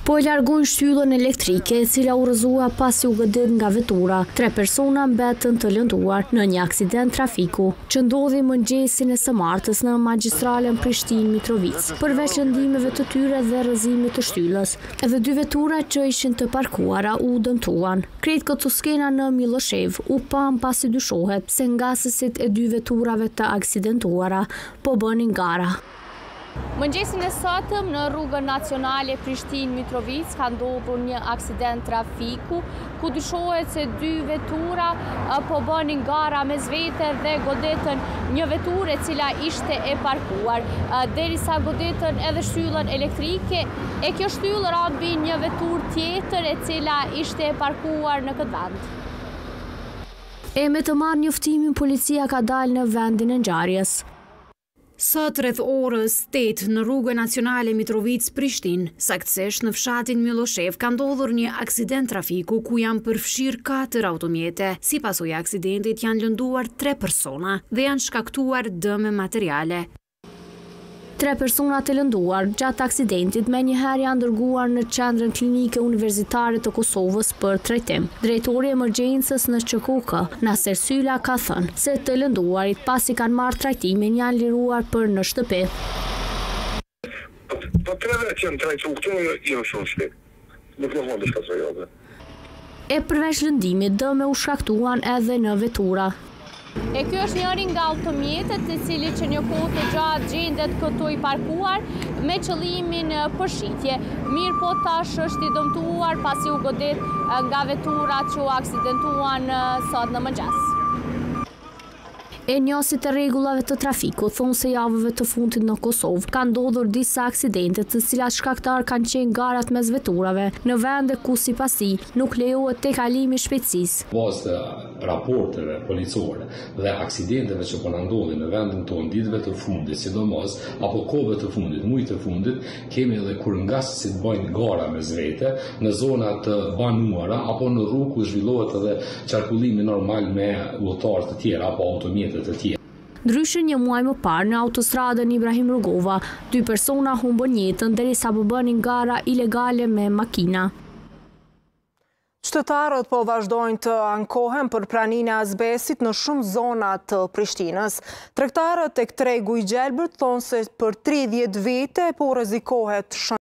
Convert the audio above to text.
Po e largon shtyllën elektrike e cila u rrëzua pasi u godit nga vetura. 3 persona mbetën të lënduar në një aksident trafiku që ndodhi mëngjesin e së martës në magjistralen Prishtinë-Mitrovic. Përveç lëndimeve të tyre dhe rrëzimit të shtyllës, edhe 2 vetura që ishin të parkuara u dëmtuan. Krejt këtë skena në Miloshev u pam pasi dyshohet se ngasësit e 2 veturave të aksidentuara po bënin gara. Mëngjesin e sotëm në rrugën nacionale Prishtinë-Mitrovic ka ndodhur një aksident trafiku ku dyshohet se 2 vetura po bënin gara mes vete dhe godetën një veturë e cila ishte e parkuar. Derisa godetën edhe shtyllën elektrike, e kjo shtyllë rambi një veturë tjetër e cila ishte e parkuar në këtë vend. E me të marrë njoftimin, policia ka dalë në vendin e ngjarjes. Sot rreth orës 8 në rrugën nacionale Mitrovic-Prishtinë, saktësisht në fshatin Miloshev, ka ndodhur një aksident trafiku ku janë përfshirë 4 automjete. Si pasojë e aksidentit janë lënduar 3 persona dhe janë shkaktuar dëme materiale. 3 persona të lënduar gjatë aksidentit menjëherë janë dërguar në qendrën klinike universitare të Kosovës për trajtim. Drejtori i emergjencës në QKK, Naser Syla, ka thënë se të lënduarit pasi kanë marrë trajtimin janë liruar për në shtëpi. Po 3 vetë janë trajtuar këtu jo shumë. Nuk më mund të shkasoj edhe. E përveç lëndimit, dëme u shkaktuan edhe në vetura. E kjo është njëri nga automjetet i cili që një kohë të gjatë gjendet këtu i parkuar me qëllimin përshitje. Mirë po tash është i dëmtuar pasi u godit nga veturat që u aksidentuan sot në mëngjes. E njësit e rregullave të trafikut thonë se javëve të fundit në Kosovë ka ndodhur disa aksidente të cilat shkaktar kanë qenë garat mes veturave në vende ku sipasi nuk lejohet tejkalimi i shpejtësisë. Bazë të raporteve policore dhe aksidenteve që po na ndodhin në vendin tonë ditëve të fundit, sidomos apo kohëve të fundit, mujtë të fundit, kemi edhe kur ngasësit bëjnë gara mes vete në zona të banuara apo në rrugë ku zhvillohet edhe qarkullimi normal me udhëtar të tjerë apo automjete. Ndryshe një muaj më parë në autostradën Ibrahim Rugova, 2 persona humbën jetën derisa po bënin gara ilegale me makina. Qytetarët po vazhdojnë të ankohen për praninë e azbestit në shumë zona të Prishtinës. Tregtarët tek tregu i Gjelbërt thonë se për 30 vite po rrezikohet